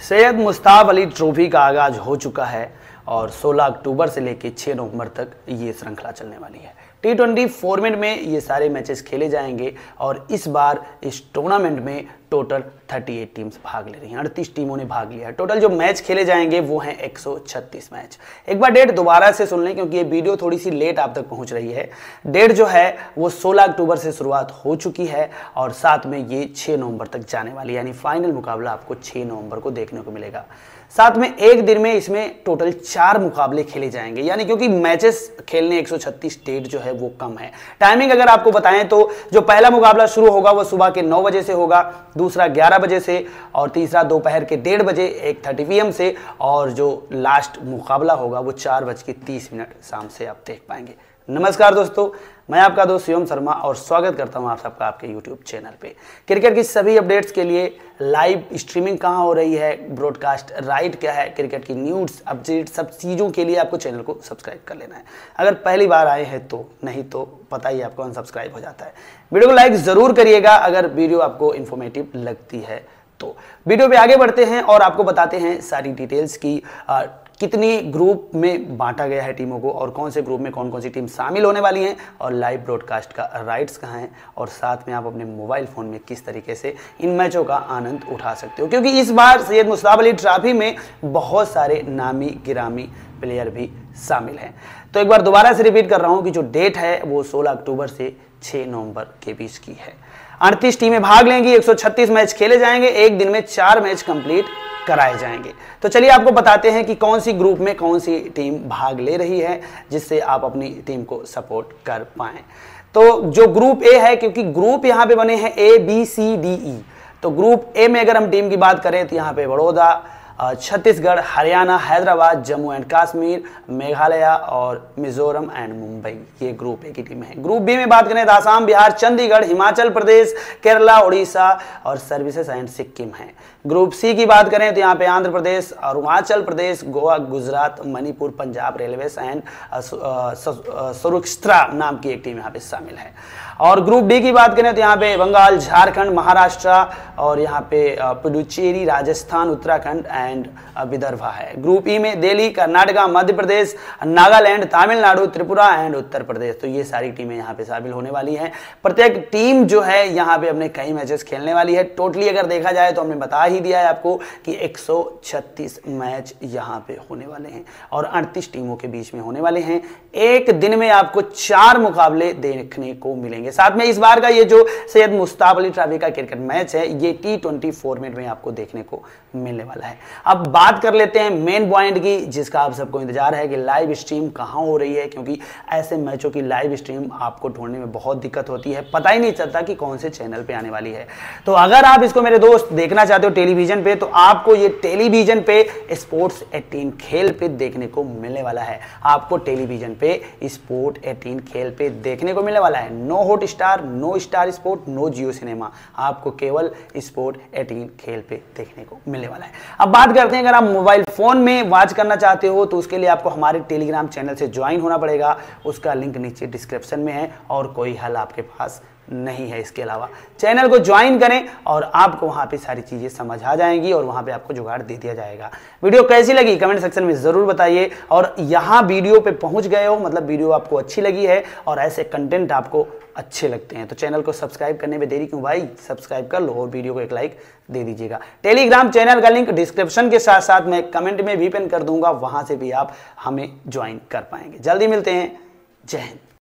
Syed Mushtaq Ali trophy का आगाज हो चुका है और 16 अक्टूबर से लेकर 6 नवंबर तक ये श्रृंखला चलने वाली है। T20 फॉर्मेट में ये सारे मैचेस खेले जाएंगे और इस बार इस टूर्नामेंट में टोटल 38 टीम्स भाग ले रही हैं। 38 टीमों ने भाग लिया है। टोटल जो मैच खेले जाएंगे वो हैं 136 मैच। एक बार डेट दोबारा से सुन लें क्योंकि ये वीडियो थोड़ी सी लेट आप तक पहुंच रही है। डेट जो है वो 16 अक्टूबर से शुरुआत हो चुकी है और साथ में ये 6 नवंबर तक जाने वाली है, यानी फाइनल मुकाबला आपको 6 नवंबर को देखने को मिलेगा। साथ में एक दिन में इसमें टोटल 4 मुकाबले खेले जाएंगे, यानी क्योंकि मैचेस खेलने 136 डेट जो है वो कम है। टाइमिंग अगर आपको बताएं तो जो पहला मुकाबला शुरू होगा वो सुबह के 9 बजे से होगा, दूसरा 11 बजे से और तीसरा दोपहर के 1:30 बजे 1:30 PM से, और जो लास्ट मुकाबला होगा वो 4:30 शाम से आप देख पाएंगे। नमस्कार दोस्तों, मैं आपका दोस्त शिवम शर्मा और स्वागत करता हूं आप सबका आपके YouTube चैनल पे। क्रिकेट की सभी अपडेट्स के लिए लाइव स्ट्रीमिंग कहां हो रही है, ब्रॉडकास्ट राइट क्या है, क्रिकेट की न्यूज़ अपडेट, सब चीज़ों के लिए आपको चैनल को सब्सक्राइब कर लेना है। अगर पहली बार आए हैं तो, नहीं तो पता ही आपको अनसब्सक्राइब हो जाता है। वीडियो को लाइक ज़रूर करिएगा अगर वीडियो आपको इन्फॉर्मेटिव लगती है तो। वीडियो पे आगे बढ़ते हैं और आपको बताते हैं सारी डिटेल्स की कितनी ग्रुप में बांटा गया है टीमों को और कौन से ग्रुप में कौन कौन सी टीम शामिल होने वाली हैं और लाइव ब्रॉडकास्ट का राइट्स कहाँ हैं, और साथ में आप अपने मोबाइल फ़ोन में किस तरीके से इन मैचों का आनंद उठा सकते हो, क्योंकि इस बार सैयद मुश्ताक अली ट्रॉफी में बहुत सारे नामी गिरामी प्लेयर भी शामिल हैं। तो एक बार दोबारा से रिपीट कर रहा हूँ कि जो डेट है वो 16 अक्टूबर से 6 नवंबर के बीच की है। 38 टीमें भाग लेंगी, 136 मैच खेले जाएंगे, एक दिन में 4 मैच कंप्लीट कराए जाएंगे। तो चलिए आपको बताते हैं कि कौन सी ग्रुप में कौन सी टीम भाग ले रही है जिससे आप अपनी टीम को सपोर्ट कर पाएं। तो जो ग्रुप ए है, क्योंकि ग्रुप यहाँ पे बने हैं ABCDE, तो ग्रुप ए में अगर हम टीम की बात करें तो यहाँ पे बड़ौदा, छत्तीसगढ़, हरियाणा, हैदराबाद, जम्मू एंड कश्मीर, मेघालय और मिजोरम एंड मुंबई, ये ग्रुप ए की टीम है। ग्रुप बी में बात करें तो आसाम, बिहार, चंडीगढ़, हिमाचल प्रदेश, केरला, उड़ीसा और सर्विसेज एंड सिक्किम है। ग्रुप सी की बात करें तो यहाँ पे आंध्र प्रदेश, अरुणाचल प्रदेश, गोवा, गुजरात, मणिपुर, पंजाब रेलवेज एंड सौराष्ट्र नाम की एक टीम यहाँ पे शामिल है। और ग्रुप डी की बात करें तो यहाँ पे बंगाल, झारखंड, महाराष्ट्र और यहाँ पे पुडुचेरी, राजस्थान, उत्तराखंड एंड विदर्भा है। ग्रुप ई में दिल्ली, कर्नाटका, मध्य प्रदेश, नागालैंड, तमिलनाडु, त्रिपुरा एंड उत्तर प्रदेश, तो ये सारी टीमें यहाँ पे शामिल होने वाली हैं। प्रत्येक टीम जो है यहाँ पे अपने कई मैचेस खेलने वाली है। टोटली अगर देखा जाए तो हमने बता ही दिया है आपको कि 136 मैच यहाँ पे होने वाले हैं और 38 टीमों के बीच में होने वाले हैं। एक दिन में आपको 4 मुकाबले देखने को मिलेंगे। साथ में इस बार का ये जो सैयद मुश्ताक अली ट्रॉफी का क्रिकेट मैच है ये T20 फॉर्मेट में आपको देखने को मिलने वाला है। अब बात कर लेते हैं मेन पॉइंट की, जिसका आप सबको इंतजार है कि लाइव स्ट्रीम कहां हो रही है, क्योंकि ऐसे मैचों की लाइव स्ट्रीम आपको ढूंढने में बहुत दिक्कत होती है, पता ही नहीं चलता कि कौन से चैनल पे आने वाली है। तो अगर आप इसको मेरे दोस्त देखना चाहते हो टेलीविजन पे, तो आपको ये टेलीविजन पे स्पोर्ट्स 18 खेल पे देखने को मिलने वाला है। आपको टेलीविजन पे स्पोर्ट 18 खेल पे देखने को मिलने वाला है। No Hotstar, no Star Sport, no Jio Cinema, आपको केवल स्पोर्ट 18 खेल पे देखने को मिलने वाला है। अब बात करते हैं, अगर आप मोबाइल फोन में वॉच करना चाहते हो तो उसके लिए आपको हमारे टेलीग्राम चैनल से ज्वाइन होना पड़ेगा। उसका लिंक नीचे डिस्क्रिप्शन में है और कोई हल आपके पास नहीं है इसके अलावा। चैनल को ज्वाइन करें और आपको वहां पे सारी चीजें समझ आ जाएंगी और वहां पे आपको जुगाड़ दे दिया जाएगा। वीडियो कैसी लगी कमेंट सेक्शन में जरूर बताइए, और यहां वीडियो पे पहुंच गए हो मतलब वीडियो आपको अच्छी लगी है और ऐसे कंटेंट आपको अच्छे लगते हैं तो चैनल को सब्सक्राइब करने में देरी क्यों भाई, सब्सक्राइब कर लो और वीडियो को एक लाइक दे दीजिएगा। टेलीग्राम चैनल का लिंक डिस्क्रिप्शन के साथ साथ मैं कमेंट में भी पिन कर दूंगा, वहां से भी आप हमें ज्वाइन कर पाएंगे। जल्दी मिलते हैं, जय हिंद।